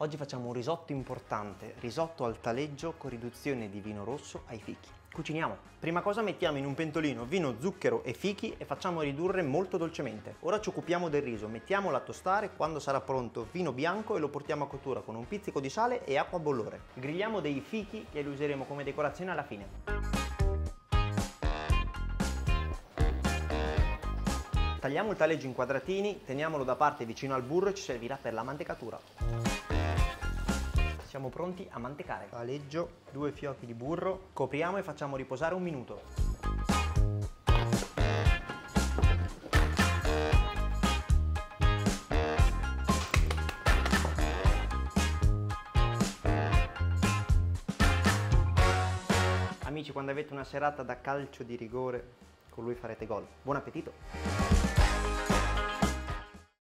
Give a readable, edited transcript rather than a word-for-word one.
Oggi facciamo un risotto importante, risotto al taleggio con riduzione di vino rosso ai fichi. Cuciniamo. Prima cosa mettiamo in un pentolino vino, zucchero e fichi e facciamo ridurre molto dolcemente. Ora ci occupiamo del riso, mettiamolo a tostare, quando sarà pronto vino bianco e lo portiamo a cottura con un pizzico di sale e acqua a bollore. Grigliamo dei fichi che li useremo come decorazione alla fine. Tagliamo il taleggio in quadratini, teniamolo da parte vicino al burro e ci servirà per la mantecatura. Siamo pronti a mantecare. Taleggio, 2 fiocchi di burro, copriamo e facciamo riposare un minuto. Amici, quando avete una serata da calcio di rigore, con lui farete gol. Buon appetito!